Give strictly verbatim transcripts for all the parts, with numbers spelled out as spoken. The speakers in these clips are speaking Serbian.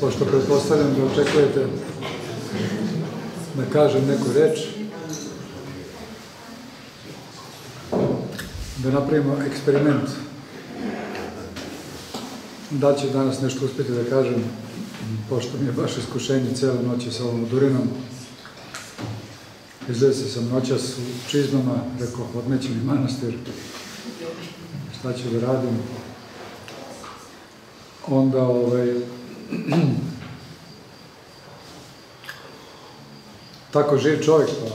pošto pretpostavljam da očekujete da kažem neku reč, da napravimo eksperiment. Da ću danas nešto uspjeti da kažem, pošto mi je baš iskušenje cijele noći sa ovom Durinom. Izvesi sam noćas u čizmama, rekao, odneću mi manastir, šta ću da radim. Onda, ovaj, tako živ čovjek, pa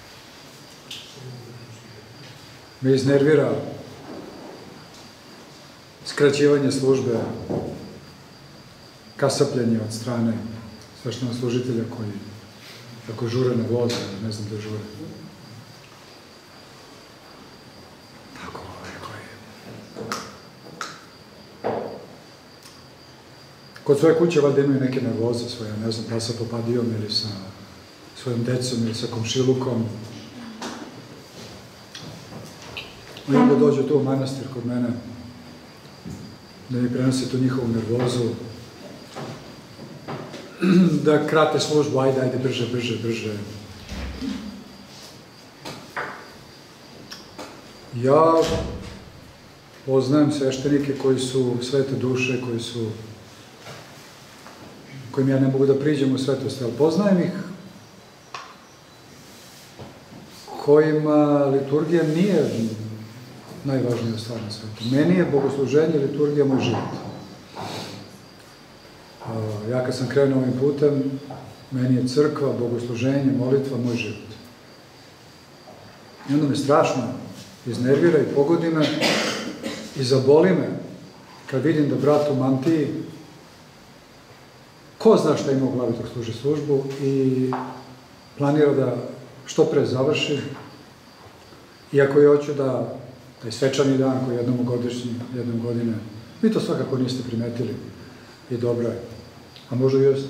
me iznervira skraćivanje službe, kasapljenje od strane sveštenoslужitelja koji ako žure na voz, ne znam da žure. Tako, rekao je. Kod svoje kuće valjda imaju neke nervoze svoje, ne znam, da sa popadijom ili sa svojim decom ili sa komšilukom. I onda dođu tu u manastir kod mene, da mi prenose tu njihovu nervozu, da krate službu, ajde, ajde, brže, brže, brže. Ja poznajem sveštenike koji su svete duše, koji su, kojim ja ne mogu da priđem u svetost, ali poznajem ih kojima liturgija nije najvažnija stvar na svetu. Meni je bogosluženje i liturgija moj život. Ja kad sam krenuo ovim putem, meni je crkva, bogosluženje, molitva, moj život. I onda me strašno iznervira i pogodi me i zaboli me kad vidim da brat u mantiji, ko zna šta ima u glavi dok služi službu i planira da što pre završi. Iako ja hoću da taj svečani dan koji je jednom godišnji, jednom godine, vi to svakako niste primetili i dobro je. A možda i jest.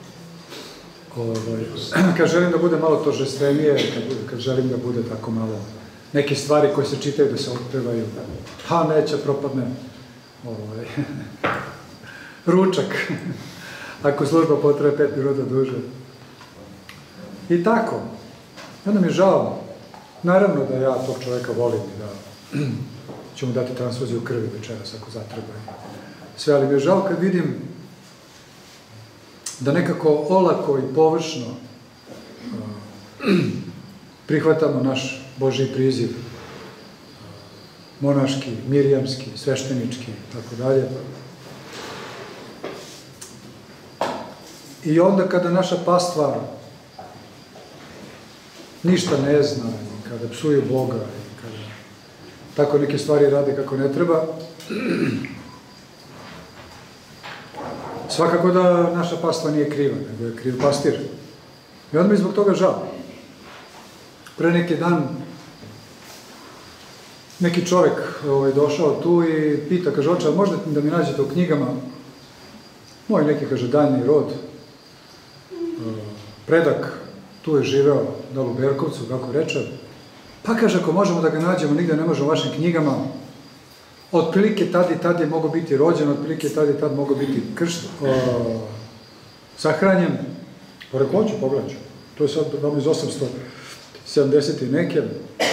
Kad želim da bude malo tožestvenije, kad želim da bude tako malo neke stvari koje se čitaju da se otpevaju, ha, neće, propadne ručak, ako služba potrebe pet minuta duže. I tako. Onda mi je žao. Naravno da ja tog čovjeka volim i da ću mu dati transfuziju krvi večeras ako zatreba. Sve, ali mi je žao kad vidim da nekako olako i površno prihvatamo naš Božji priziv, monaški, mirjamski, sveštenički, tako dalje. I onda kada naša pastva ništa ne zna, kada psuju Boga i kada tako neke stvari rade kako ne treba, svakako da naša pastva nije kriva, nego je kriv pastir. I onda mi zbog toga žao. Pre neki dan neki čovjek došao tu i pita, kaže, oče, možda da mi nađete u knjigama moj neki, kaže, daljni rod, predak, tu je živeo dal u Berkovcu, kako reče, pa kaže, ako možemo da ga nađemo, nigde ne možemo u vašim knjigama, otprilike tad i tad je mogo biti rođen, otprilike tad i tad mogo biti kršt, sahranjen, po rekoću, pogledaću, to je sad vam iz osamsto sedamdeset i neke.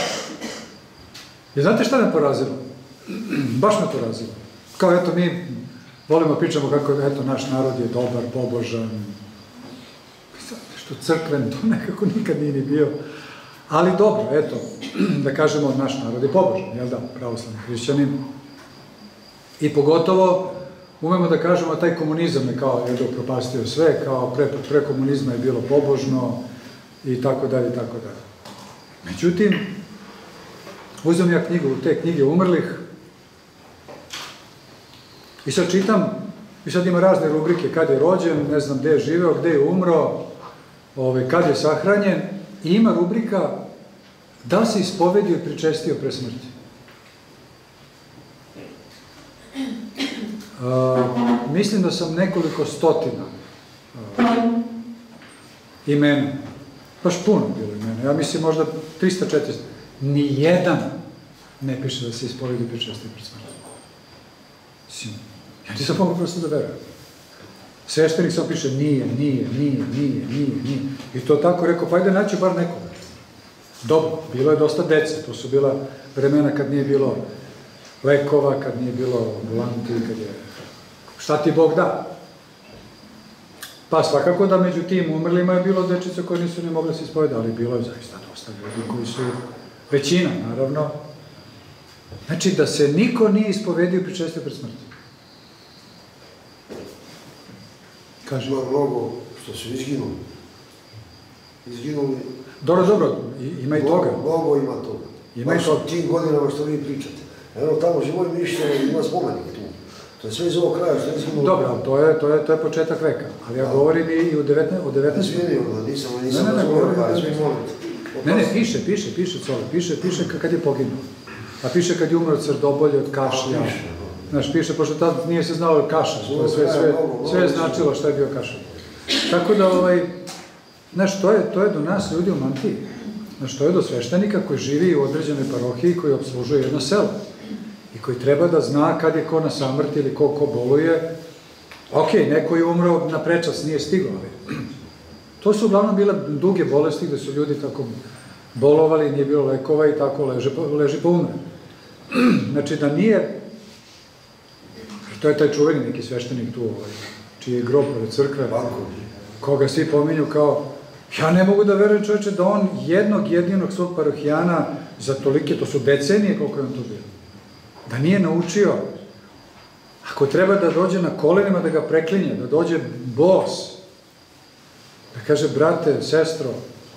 I znate šta me porazilo? Baš me porazilo. Kao, eto, mi volimo pričamo kako, eto, naš narod je dobar, pobožan, nešto crkven, to nekako nikad nije ni bio. Ali dobro, eto, da kažemo, naš narod je pobožan, jel da, pravoslavni hrišćanin. I pogotovo, umemo da kažemo, taj komunizam je kao, je upropastio sve, kao pre, pre komunizma je bilo pobožno i tako dalje, i tako dalje. Međutim, uzem ja knjigu, te knjige umrlih i sad čitam, i sad ima razne rubrike, kad je rođen, ne znam gde je živeo, gde je umro, kad je sahranjen, i ima rubrika da li se ispovedio i pričestio pre smrti. Mislim da sam nekoliko stotina imena, baš puno bilo imena, ja mislim možda trista četiristo, nijedan ne piše da se ispovedio i pričestio pre smrti. Ja nisam mogu prosto da verujem. Sveštenik samo piše nije, nije, nije, nije, nije, nije. I to tako rekao, pa ajde naći bar nekoga. Dobro, bilo je dosta dece, to su bila vremena kad nije bilo lekova, kad nije bilo ambulanti, kad je... Šta ti Bog da? Pa svakako da među tim umrlima je bilo dečica koje nisu ne mogli se ispovedati, ali bilo je zaista dosta ljudi koji su većina, naravno. Znači da se niko nije ispovedio pri česti pred smrti. Kaže. Ima mnogo što su izginuli. Izginuli... Dobro, dobro, ima i toga. Mnogo ima toga. Ima i toga. Tim godinama što vi pričate. Eno, tamo živoj mišljenje ima spomenik tu. To je sve iz ovog kraja što je izginulo. Dobro, ali to je, to je, to je početak veka. Ali ja govorim i o devetnaestom. Izvinio, nisam, nisam razumio kada je svi moliti. Ne, ne, piše, piše, piše, Cole, piše, piše kad je poginuo. A piše kad je umro od srdobolje, od kašlja. Znaš, piše, pošto tad nije se znalo kašalj, to je sve, sve, sve je značilo šta je bio kašalj. Tako da, ovaj, znaš, to je, to je do nas ljudi u mantiji. Znaš, to je do sveštenika koji živi u određenoj parohiji, koji obslužuje jedno selo. I koji treba da zna kad je ko na samrti ili ko ko boluje. Ok, neko je umro na prečas, nije stigao, ali to su uglavnom bile duge bolesti gde su ljudi tako bolovali, nije bilo lekova i tako leži, leži pa umre. Znači da nije, to je taj čuveni neki sveštenik tu, ovaj, čiji je grob pored crkve, koga svi pominju kao, ja ne mogu da verujem čoveče da on jednog jedinog svog parohijana za tolike, to su decenije koliko je on tu bio, da nije naučio, ako treba da dođe na kolenima da ga preklinje, da dođe bos, da kaže, brate, sestro,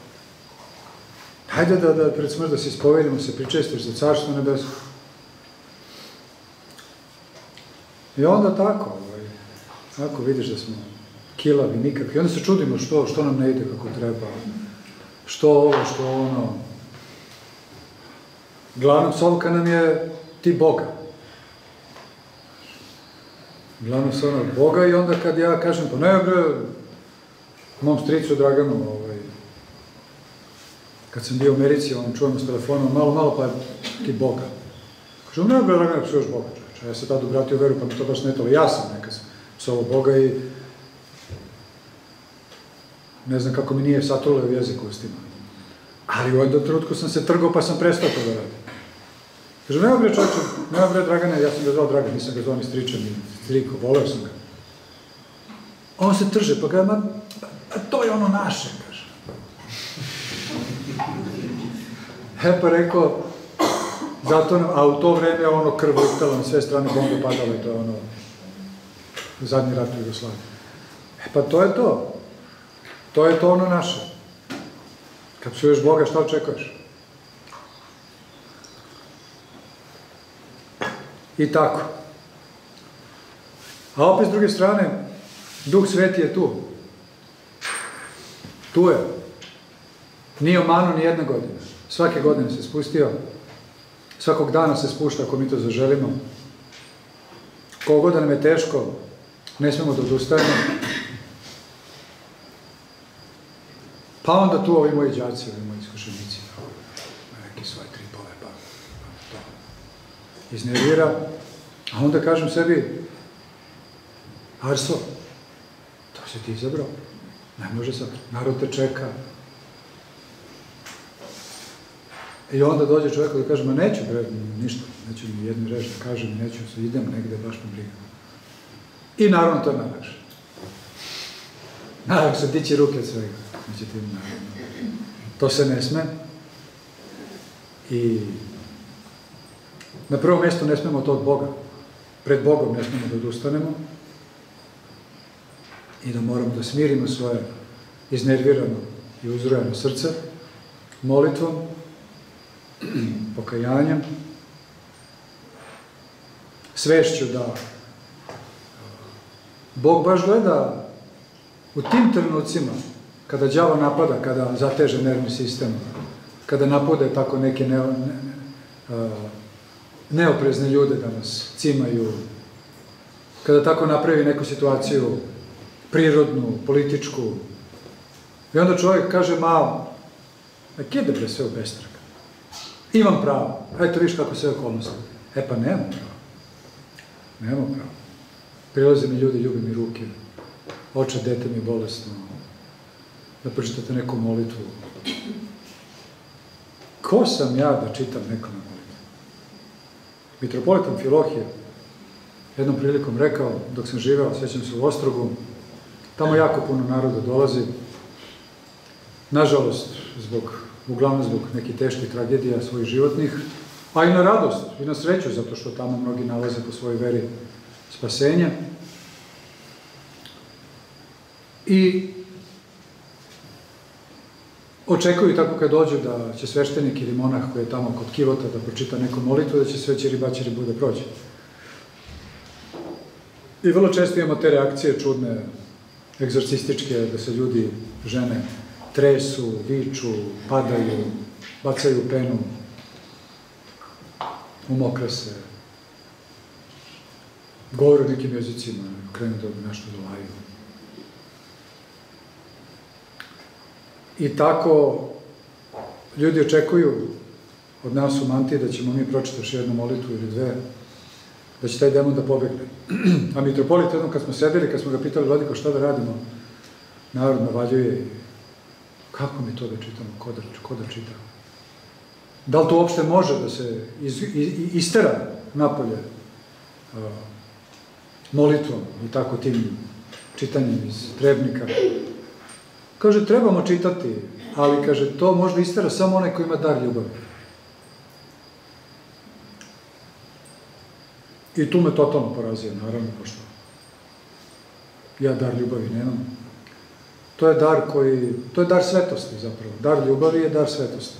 hajde da, da pred smrt da se ispovedimo, se pričestiš za carstvo nebesko. I onda tako, ovaj, tako vidiš da smo kilavi, nikakvi. I onda se čudimo što, što nam ne ide kako treba, što ovo, što ono. Glavna psovka nam je ti Boga. Glavna psovka Boga i onda kad ja kažem, pa ne bre, mom stricu Draganu, ovaj, kad sam bio u Americi, on čujemo s telefonom, malo, malo, pa ti Boga. Kažem, ne bre, Dragana, psuješ Boga, čovječe. Ja se tada obratio veru, pa mi to baš netalo. Ja sam nekad psovao Boga i ne znam kako mi nije satruleo u jeziku s tima. Ali u jednom trenutku sam se trgao, pa sam prestao to da radim. Kažem, nema bre čovječe, nema bre Dragana, ja sam ga zvao Dragan, nisam ga zvao ni stričan, ni striko, voleo sam ga. On se trže, pa ga, ma, to je ono naše, kaže. E pa rekao, zato nam, a u to vreme ono krv liktala na sve strane, bombe padale, to je ono, zadnji rat u Jugoslaviji. E pa to je to. To je to ono naše. Kad psuješ Boga, šta očekuješ? I tako. A opet s druge strane, Duh Sveti je tu. Tu je. Nije omanu ni jedne godine. Svake godine se spustio. Svakog dana se spušta ako mi to zaželimo. Kogoda nam je teško, ne smemo da odustajemo. Pa onda tu ovi moji đaci, ovi moji iskušenici, neki svoje tripove, pa, pa to iznervira. A onda kažem sebi, Arso, to si ti izabrao. Ne može sad, narod te čeka. I onda dođe čovjek da kaže, ma neću, bre, ništa, neću ni jednu reč da kažem, neću se, idem negde, baš me briga. I naravno to je najlakše. Najlakše dići ruke od svega. Međutim, naravno, to se ne sme. I na prvom mjestu ne smemo to od Boga. Pred Bogom ne smemo da odustanemo. I da moramo da smirimo svoje iznervirano i uzrojeno srce molitvom, pokajanjem, svešću da Bog baš gleda u tim trenucima kada đavo napada, kada zateže nervni sistem, kada napade tako neke ne, ne, ne, neoprezne ljude da nas cimaju, kada tako napravi neku situaciju prirodnu, političku. I onda čovjek kaže, ma, nek ide bre sve u bestrag. Imam pravo. Eto, viš kako sve okolnosti. E pa nemam pravo. Nemam pravo. Prilaze mi ljudi, ljubi mi ruke. oče, dete mi je bolesno, da pročitate neku molitvu. Ko sam ja da čitam nekom molitvu? Mitropolit Amfilohije jednom prilikom rekao, dok sam živeo, sjećam se u Ostrogu, tamo jako puno naroda dolazi, nažalost, zbog, uglavnom zbog nekih teških tragedija svojih životnih, a i na radost, i na sreću, zato što tamo mnogi nalaze po svojoj veri spasenja. I očekuju tako kad dođu da će sveštenik ili monah koji je tamo kod kivota da pročita neku molitvu, da će sve ćiribaćiri bude prođe. I vrlo često imamo te reakcije čudne, egzorcističke, da se ljudi, žene, tresu, viču, padaju, bacaju penu, umokre se, govore o nekim jezicima, krenu da nešto dolaju. I tako ljudi očekuju od nas u mantiji da ćemo mi pročitaš jednu molitvu ili dve, da će taj demon da pobegne. A mitropolit jednom kad smo sedeli, kad smo ga pitali, Vladiko, šta da radimo, narod navaljuje, kako mi to da čitamo, ko da, ko da čita? Da li to uopšte može da se iz, iz, istera napolje uh, molitvom i tako tim čitanjem iz trebnika? Kaže, trebamo čitati, ali, kaže, to možda istera samo onaj koji ima dar ljubavi. I tu me totalno porazio, naravno, pošto ja dar ljubavi nemam. To je dar koji, to je dar svetosti zapravo. Dar ljubavi je dar svetosti.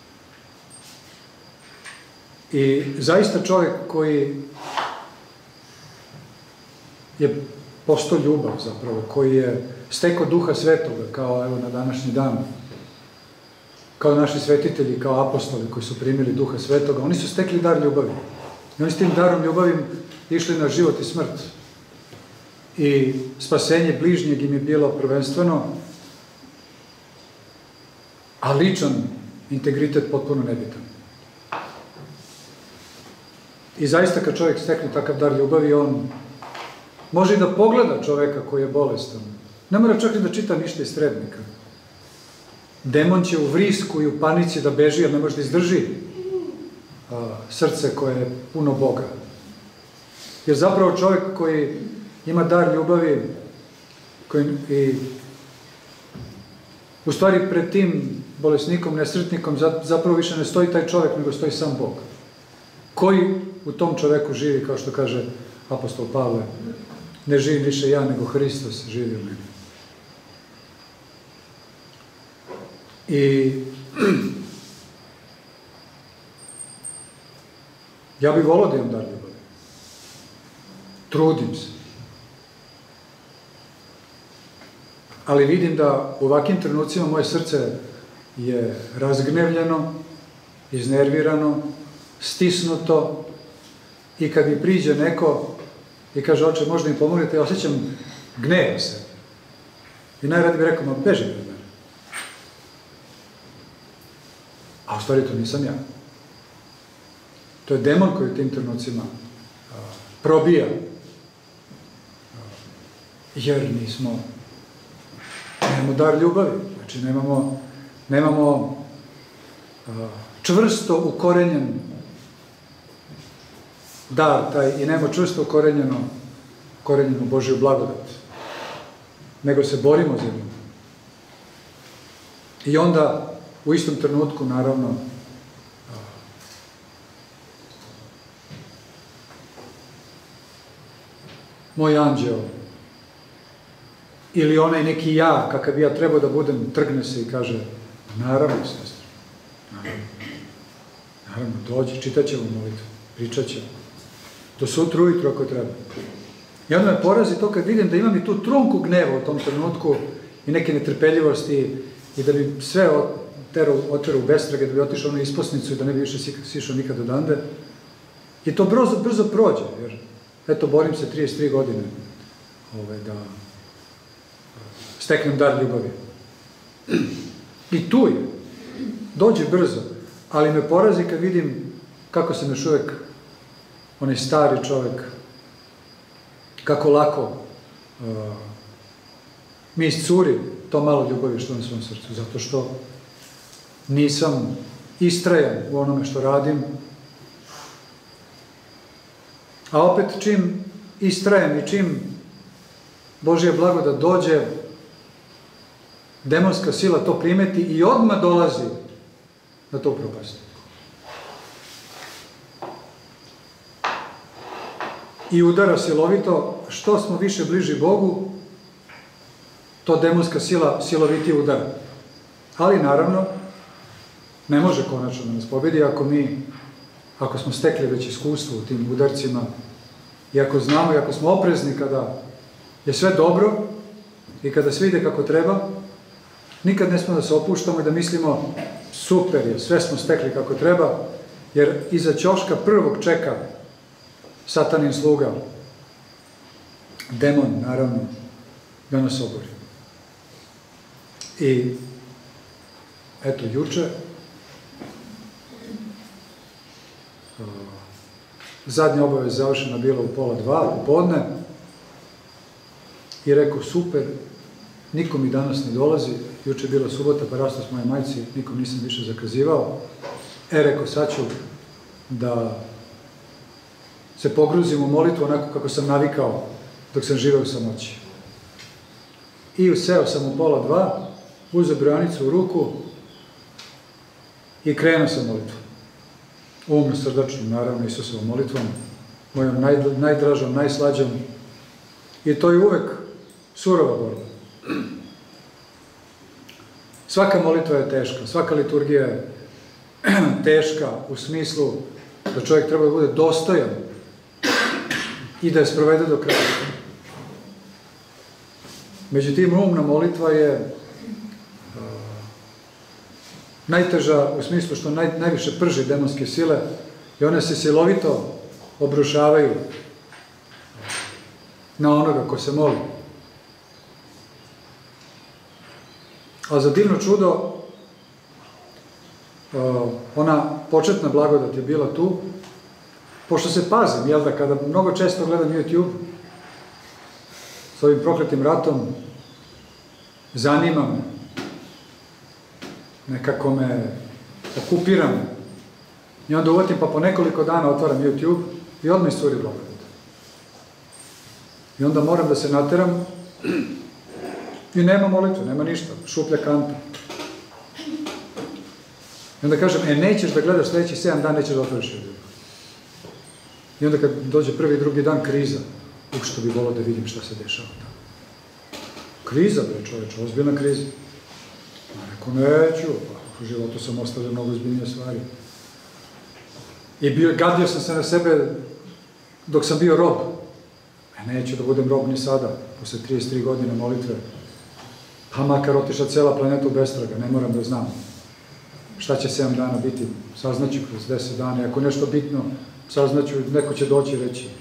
I zaista čovjek koji je postao ljubav zapravo, koji je stekao duha svetoga, kao evo na današnji dan, kao naši svetitelji, kao apostoli koji su primili duha svetoga, oni su stekli dar ljubavi. I oni s tim darom ljubavi išli na život i smrt. I spasenje bližnjeg im je bilo prvenstveno, a ličan integritet potpuno nebitan. I zaista kad čovjek stekne takav dar ljubavi, on može i da pogleda čovjeka koji je bolestan. Ne mora čak i da čita ništa iz trebnika. Demon će u vrisku i u panici da beži, jer ne može da izdrži a, srce koje je puno Boga. Jer zapravo čovjek koji ima dar ljubavi, koji i u stvari pred tim bolesnikom, nesretnikom, zapravo više ne stoji taj čovjek, nego stoji sam Bog. Koji u tom čovjeku živi, kao što kaže apostol Pavle, ne živim više ja, nego Hristos živi u meni. I ja bih volao da imam dar ljubavi. Trudim se. Ali vidim da u ovakvim trenucima moje srce je razgnevljeno, iznervirano, stisnuto, i kad mi priđe neko i kaže, oče, možda mi pomognete, ja osjećam gneva se. I najradi bi rekao, ma beži pred mene. A u stvari to nisam ja. To je demon koji u tim trenucima a, probija. A, jer nismo, nemamo dar ljubavi. Znači, nemamo, nemamo a, čvrsto ukorenjen dar taj i nemamo čvrsto ukorenjeno ukorenjenu Božju blagodat. Nego se borimo za nju. I onda u istom trenutku, naravno, moj anđeo ili onaj neki ja, kakav ja trebao da budem, trgne se i kaže, naravno, sestre, naravno, naravno, dođi, čitat ćemo molitvu, pričat ćemo, do sutra ujutru ako treba. I onda me porazi to kad vidim da imam i tu trunku gneva u tom trenutku i neke netrpeljivosti i da bi sve otero u bestrage, da bi otišao na isposnicu i da ne bi više sišao nikad odande. I to brzo, brzo prođe, jer eto, borim se trideset tri godine ove, da steknem dar ljubavi. I tu je. Dođe brzo, ali me porazi kad vidim kako sam još uvek onaj stari čovek, kako lako uh, mi iscuri to malo ljubavi što na svom srcu, zato što nisam istrajan u onome što radim, a opet čim istrajem i čim Božja blagodat dođe, demonska sila to primeti i odmah dolazi da to upropasti. I udara silovito, što smo više bliži Bogu, to demonska sila silovitije udara. Ali naravno, ne može konačno da nas pobedi ako mi, ako smo stekli već iskustvo u tim udarcima i ako znamo i ako smo oprezni kada je sve dobro i kada sve ide kako treba, nikad ne smo da se opuštamo i da mislimo super je, sve smo stekli kako treba, jer iza ćoška prvog čeka Satanin sluga, demon, naravno, da nas obori. I eto, juče zadnja obaveza završena bila u pola dva, u podne, i rekao, super, niko mi danas ne dolazi, juče je bila subota, pa rastao s moje majci, nikom nisam više zakazivao. E, rekao, sad ću da se pogruzim u molitvu onako kako sam navikao dok sam živeo u samoći. I useo sam u pola dva, uzeo brojanicu u ruku i krenuo sam molitvu. Umno, srdačno, naravno, Isusovom molitvom, mojom najdražom, najslađom. I to je uvek surova borba. Svaka molitva je teška, svaka liturgija je teška u smislu da čovjek treba da bude dostojan i da je sprovede do kraja. Međutim, umna molitva je uh, najteža u smislu što naj, najviše prži demonske sile i one se silovito obrušavaju na onoga ko se moli. A za divno čudo, ona početna blagodat je bila tu, pošto se pazim, jel da, kada mnogo često gledam YouTube s ovim prokletim ratom, zanima me, nekako me okupira me, i onda uvatim pa po nekoliko dana otvaram YouTube i odmah iscuri blagodat. I onda moram da se nateram i nema molitve, nema ništa, šuplja kanta. I onda kažem, e, nećeš da gledaš sledeći sedam dan, nećeš da otvoriš YouTube. I onda kad dođe prvi i drugi dan, kriza. Uk, što bi volao da vidim šta se dešava tamo. Kriza, bre, čoveče, ozbiljna kriza. A rekao, neću, pa u životu sam ostavio mnogo ozbiljnije stvari. I bio, gadio sam se na sebe dok sam bio rob. E, neću da budem rob ni sada, posle trideset tri godine molitve. Pa makar otišla cela planeta u bestraga, ne moram da znam šta će sedam dana biti, saznaću kroz deset dana, ako nešto bitno, saznaću, neko će doći i reći.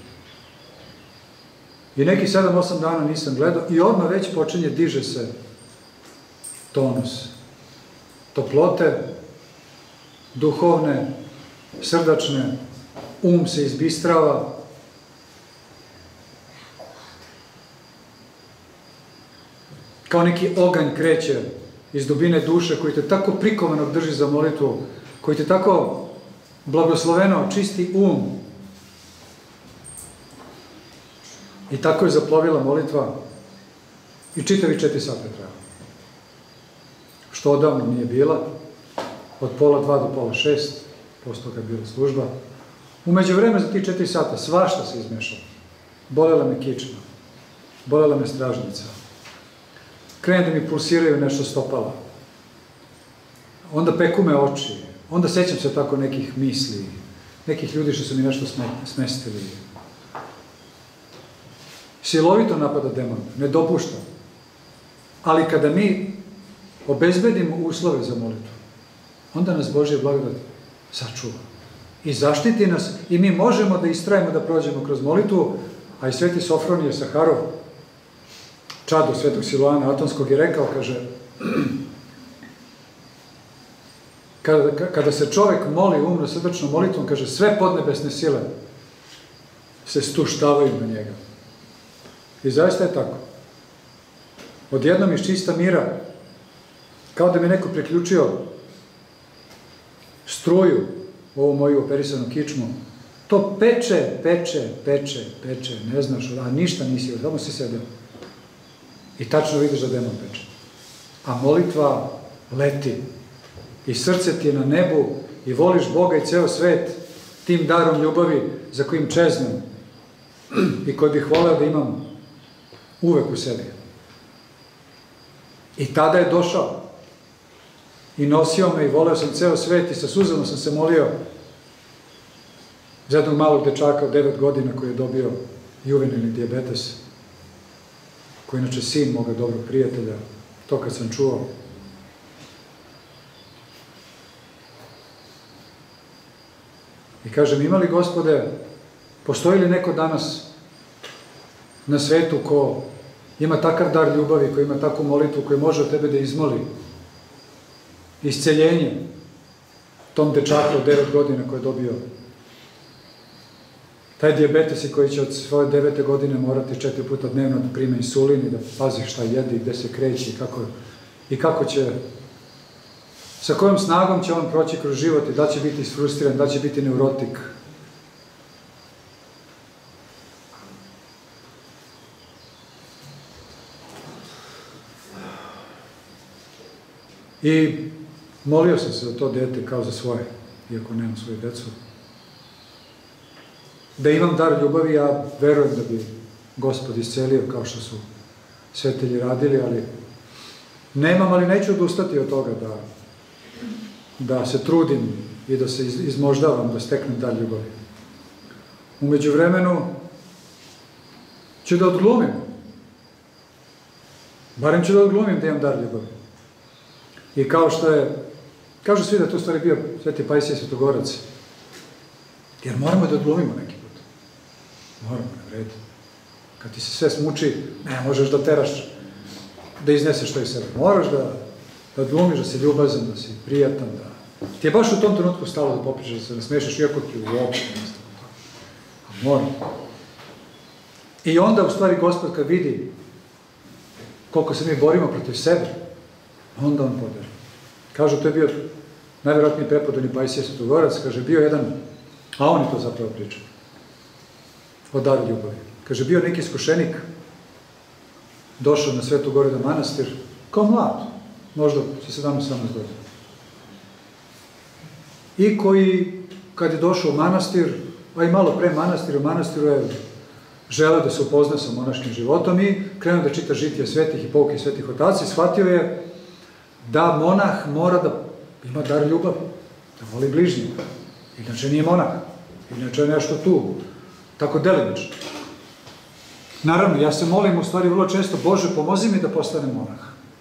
I neki sedam osam dana nisam gledao i odmah već počinje, diže se tonus toplote, duhovne, srdačne, um se izbistrava. Kao neki oganj kreće iz dubine duše koji te tako prikovanog drži za molitvu, koji te tako blagosloveno čisti um. I tako je zaplovila molitva i čitavi četiri sata trajala. Što odavno nije bila, od pola dva do pola šest, posle toga je bila služba. Umeđu vreme za tih četiri sata svašta se izmešalo. Bolela me kičma, bolela me stražnica. Krene da mi pulsiraju nešto stopala. Onda peku me oči. Onda sećam se tako nekih misli, nekih ljudi što su mi nešto smestili. Silovito napada demon, ne dopušta. Ali kada mi obezbedimo uslove za molitvu, onda nas Božja blagodat sačuva i zaštiti nas i mi možemo da istrajemo da prođemo kroz molitvu, a i sveti Sofronije Saharov, čado svetog Siloana Atonskog, je rekao, kaže, kada, kada se čovek moli umno srdačnom molitvom, kaže, sve podnebesne sile se stuštavaju na njega. I zaista je tako. odjednom iz čista mira, kao da mi neko priključio struju u ovu moju operisanu kičmu, to peče, peče, peče, peče, ne znaš, a ništa nisi, samo si sedeo. I tačno vidiš da demon peče. A molitva leti. I srce ti je na nebu i voliš Boga i ceo svet tim darom ljubavi za kojim čeznem i koji bih voleo da imam uvek u sebi. I tada je došao i nosio me i voleo sam ceo svet i sa suzama sam se molio za jednog malog dečaka od devet godina koji je dobio juvenilni dijabetes, koji je inače sin moga dobrog prijatelja. To kad sam čuo, i kažem, ima li, Gospode, postoji li neko danas na svetu ko ima takav dar ljubavi, ko ima takvu molitvu, koji može od tebe da izmoli isceljenje tom dečaku od devet godina koji je dobio taj dijabetes i koji će od svoje devete godine morati četiri puta dnevno da prime insulin i da pazi šta jede i gde se kreće i kako, i kako će, sa kojom snagom će on proći kroz život i da će biti isfrustriran, da će biti neurotik. I molio sam se za to dete kao za svoje, iako nemam svoju decu. Da imam dar ljubavi, ja verujem da bi Gospod iscelio kao što su svetelji radili, ali nemam, ali neću odustati od toga da, da se trudim i da se izmoždavam da steknem dar ljubavi. U međuvremenu ću da odglumim, barem ću da odglumim da imam dar ljubavi. I kao što je, kažu svi da je to stvari bio Sveti Pajsije Svetogorac, jer moramo da odglumimo neki put. Moramo, ne vredi. Kad ti se sve smuči, ne možeš da teraš, da izneseš to iz sebe. Moraš da, da odglumiš, da si ljubazan, da si prijatan, da ti je baš u tom trenutku stalo da popričaš, da se ne smešaš, iako ti uopšte ne stalo to. A moram. I onda, u stvari, Gospod kad vidi koliko se mi borimo protiv sebe, onda on podari. Kažu, to je bio najvjerojatniji prepodobni Pajsije Svetogorac, kaže, bio jedan, a on je to zapravo pričao, o daru ljubavi. Kaže, bio neki iskušenik, došao na Svetu Goru na manastir, kao mlad, možda sa sedamnaest osamnaest godina. I koji, kad je došao u manastir, a i malo pre manastir, u manastiru je želeo da se upozna sa monaškim životom i krenuo da čita žitije svetih i pouke svetih otaca i shvatio je da monah mora da ima dar ljubavi, da voli bližnjega. Inače nije monah, inače je nešto tu, tako delimično. Naravno, ja se molim u stvari vrlo često, Bože, pomozi mi da postanem monah.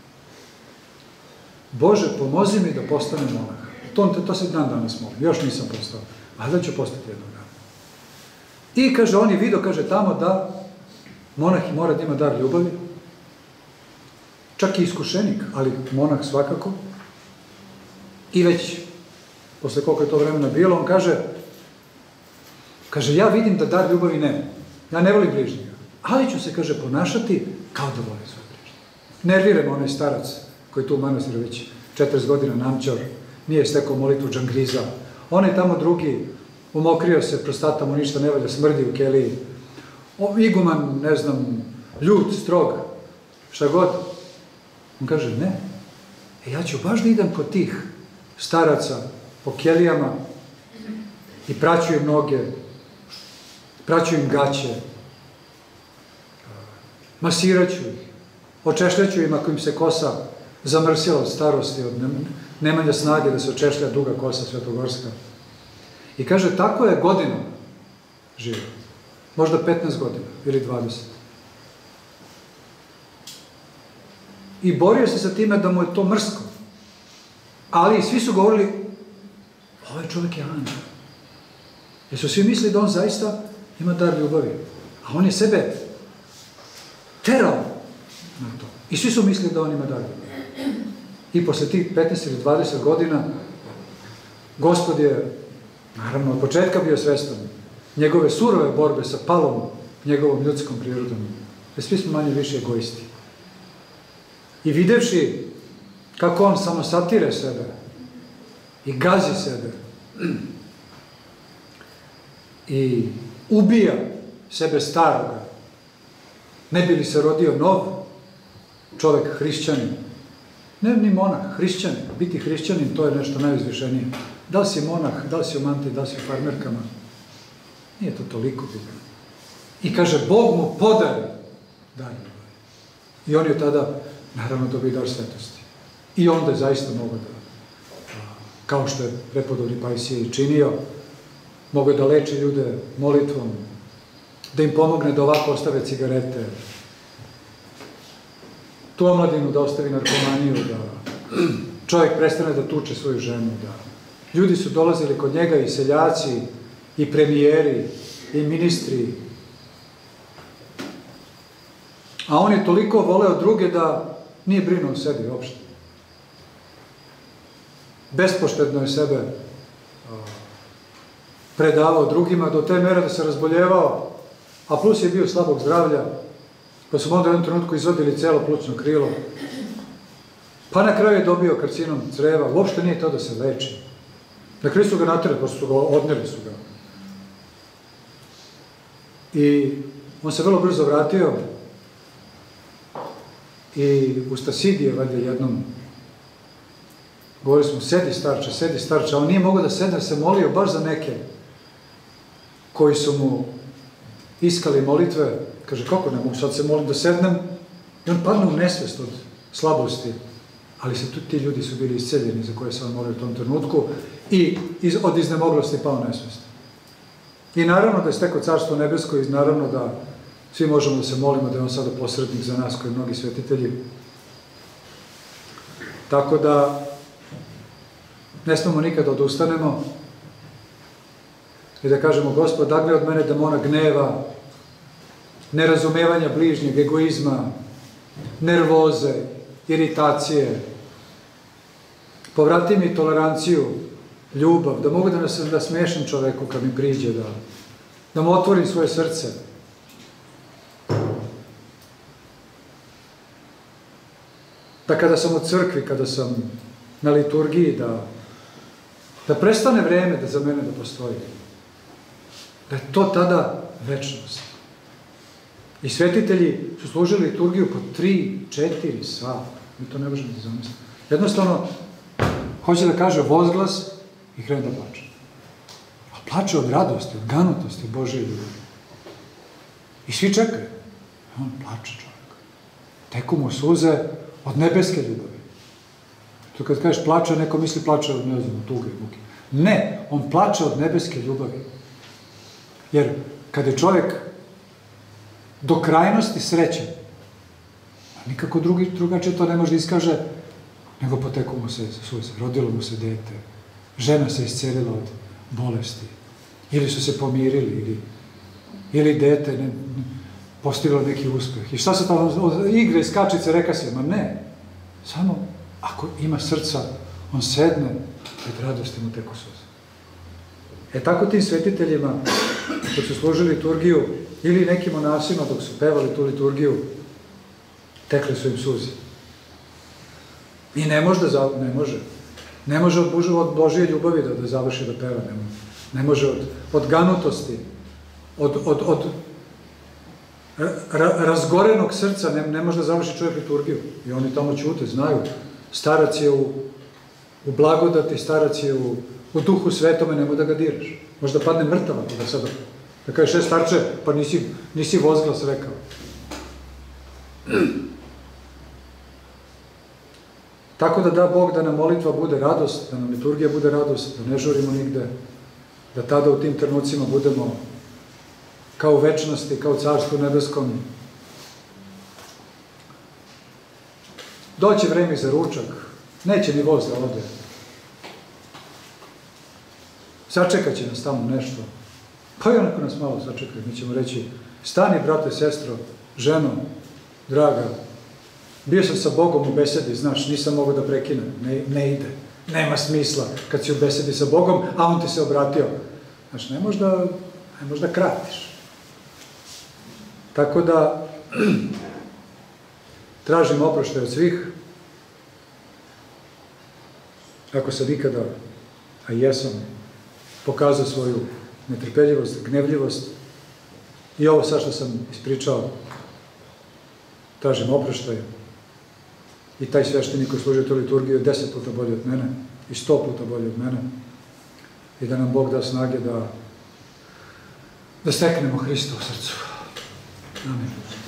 Bože, pomozi mi da postanem monah. To, to se dan danas molim, još nisam postao, ali da ću postati jednog dana. I kaže, on je vidio, kaže, tamo da monah mora da ima dar ljubavi, čak i iskušenik, ali monah svakako. I već, posle koliko je to vremena bilo, on kaže, kaže, ja vidim da dar ljubavi nema. Ja ne volim bližnjega, ali ću se, kaže, ponašati kao da volim svoj bližnjega. Nervira me onaj starac koji je tu u manastiru već četrdeset godina namćor, nije stekao molitvu džangriza. On je tamo drugi, umokrio se, prostata mu ništa ne valja, smrdi u keliji. Iguman, ne znam, ljut, strog, šta god. On kaže, ne, e, ja ću baš da idem kod tih staraca po kelijama i praću im noge, praću im gaće, masiraću ih, očešljaću im ako im se kosa zamrsila od starosti, od nemanja snage da se očešlja duga kosa svetogorska. I kaže, tako je godinama živio, možda petnaest godina ili dvadeset. I borio se sa time da mu je to mrsko. Ali svi su govorili, ovaj čovjek je angel. Jer su svi mislili da on zaista ima dar ljubavi. A on je sebe terao na to. I svi su mislili da on ima dar ljubavi. I posle tih petnaest ili dvadeset godina, Gospod je, naravno, od početka bio svestan njegove surove borbe sa palom, njegovom ljudskom prirodom. Jer svi smo manje više egoisti. I videvši kako on samo satire sebe i gazi sebe i ubija sebe staroga, ne bi li se rodio nov čovek, hrišćanin. Ne ni monah, hrišćanin. Biti hrišćanin, to je nešto najuzvišenije. Da li si monah, da li si u mantiji, da li si u farmerkama, nije to toliko bitno. I kaže, Bog mu podari dar ljubavi. I on je tada, naravno, dobio dar svetosti. I onda je zaista mogo da, kao što je prepodobni Pajsije i činio, mogo da leči ljude molitvom, da im pomogne da ovako ostave cigarete, tu omladinu da ostavi narkomaniju, da čovjek prestane da tuče svoju ženu, da ljudi su dolazili kod njega i seljaci, i premijeri, i ministri, a on je toliko voleo druge da nije brinuo o sebi uopšte. Bespoštedno je sebe predavao drugima do te mere da se razboljevao, a plus je bio slabog zdravlja, pa su mu onda u jednom trenutku izvadili celo plućno krilo, pa na kraju je dobio karcinom creva, uopšte nije to da se leči. Na kraju su ga naterali, pa su ga odneli su ga. I on se vrlo brzo vratio i u Stasidije, valjda jednom, govorili smo, sedi starče, sedi starče, a on nije mogao da sedne, se molio baš za neke koji su mu iskali molitve. Kaže, kako ne mogu, sad se molim da sednem, i on padne u nesvest od slabosti, ali se tu, ti ljudi su bili isceljeni za koje se on molio u tom trenutku i iz, od iznemoglosti pao nesvest. I naravno da je stekao Carstvo nebesko i naravno da svi možemo da se molimo da je on sada posrednik za nas, koji mnogi svetitelji. Tako da ne smemo nikada odustanemo i da kažemo, Gospod, dagli od mene demona gneva, nerazumevanja bližnjeg, egoizma, nervoze, iritacije. Povrati mi toleranciju, ljubav, da mogu da nas da smešam čoveku kad mi priđe, da, da mu otvorim svoje srce. Da kada sam u crkvi, kada sam na liturgiji, da, da prestane vreme da za mene da postoji. Da je to tada večnost. I svetitelji su služili liturgiju po tri, četiri sata. Mi to ne možemo da zamisliti. Jednostavno, hoće da kaže vozglas i krene da plače. A plače od radosti, od ganutosti Božje ljubavi. I svi čekaju. On plače čovjek. Teku mu suze od nebeske ljubavi. To kad kažeš plače, neko misli plače od, ne znam, tuge i muke. Ne, on plače od nebeske ljubavi. Jer kad je čovjek do krajnosti srećen, nikako drugi, drugačije to ne može da iskaže, nego poteku mu se suze, rodilo mu se dete, žena se iscelila od bolesti, ili su se pomirili, ili, ili dete ne, postiglo neki uspeh. I šta se tamo, igre, skačice, reka se, ma ne, samo ako ima srca, on sedne, od radosti mu teku suze. E tako tim svetiteljima, dok su služili liturgiju, ili nekim monasima dok su pevali tu liturgiju, tekle su im suze. I ne može da, ne može, ne može od, od Božije ljubavi da, da završi da peva, ne može, ne može od, od ganutosti, od, od, od ra, razgorenog srca, ne, ne može da završi čovjek liturgiju. I oni tamo ćute, znaju, starac je u, u blagodati, starac je u, u duhu svetome, nemoj da ga diraš. Možda padne mrtava, da sada, da kažeš, je starče, pa nisi, nisi vozglas rekao. Tako da da Bog da nam molitva bude radost, da nam liturgija bude radost, da ne žurimo nigde, da tada u tim trenucima budemo kao u večnosti, kao u Carstvu nebeskom. Doći vreme za ručak, neće ni voz da ode. Sačekat će nas tamo nešto. Pa i onako nas malo sačekaju, mi ćemo reći, stani, brate, sestro, ženo, draga, bio sam sa Bogom u besedi, znaš, nisam mogao da prekinem, ne, ne ide, nema smisla kad si u besedi sa Bogom, a on ti se obratio. Znaš, ne možda, ne možda kratiš. Tako da, tražim oproštaj od svih, ako sam ikada, a jesam, pokazao svoju netrpeljivost, gnevljivost, i ovo sad što sam ispričao, tražim oproštaj, i taj sveštenik koji služi tu liturgiju je deset puta bolji od mene, i sto puta bolji od mene, i da nam Bog da snage da, da steknemo Hrista u srcu. Amin.